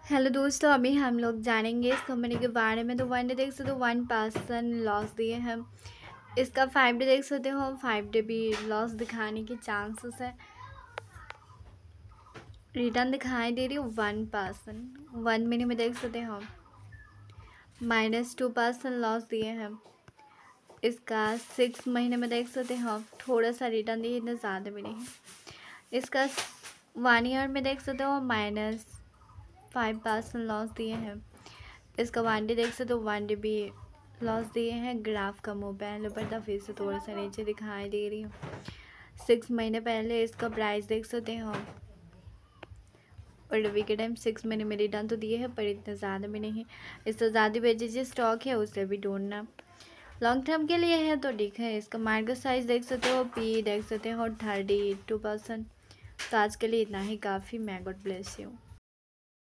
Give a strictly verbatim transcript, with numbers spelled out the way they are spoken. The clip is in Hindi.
हेलो दोस्तों, अभी हम लोग जानेंगे इस कंपनी के बारे में। तो वन डे देख सकते हो वन परसेंट लॉस दिए हैं। इसका फाइव डे देख सकते हो, फाइव डे भी लॉस दिखाने के चांसेस है। रिटर्न दिखाई दे रही हो वन परसेंट। वन महीने में देख सकते हो माइनस टू परसेंट लॉस दिए हैं। इसका सिक्स महीने में देख सकते हो थोड़ा सा रिटर्न दिए, इतना ज़्यादा भी नहीं। इसका वन ईयर में देख सकते हो माइनस फाइव परसेंट लॉस दिए हैं। इसका वन डे देख सकते हो वन डे भी लॉस दिए हैं। ग्राफ का मुँह पहले ऊपर था, फिर से थोड़ा सा नीचे दिखाई दे रही हूँ। सिक्स महीने पहले इसका प्राइस देख सकते हो, और अभी के टाइम सिक्स महीने में रिटर्न तो दिए हैं पर इतना ज़्यादा भी नहीं। इससे ज़्यादा भी जो स्टॉक है उससे भी ढूंढना। लॉन्ग टर्म के लिए है तो ठीक है। इसका मार्केट साइज देख सकते हो, पी देख सकते हो थर्टी टू परसेंट। तो आज के लिए इतना ही काफ़ी। मैं गॉड ब्लेस यू।